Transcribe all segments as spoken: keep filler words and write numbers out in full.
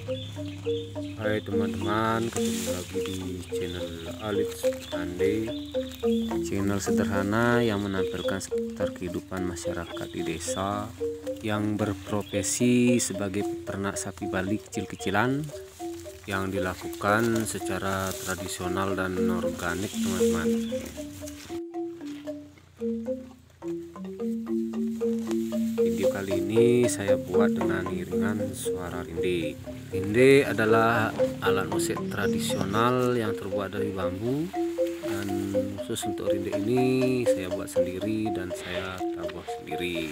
Hai teman-teman, ketemu lagi di channel Alits Ande, channel sederhana yang menampilkan seputar kehidupan masyarakat di desa yang berprofesi sebagai peternak sapi bali kecil-kecilan yang dilakukan secara tradisional dan organik, teman-teman. Video kali ini saya buat dengan iringan suara rinde. Rinde adalah alat musik tradisional yang terbuat dari bambu, dan khusus untuk rinde ini saya buat sendiri dan saya tabuh sendiri.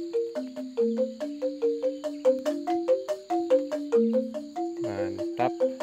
Mantap.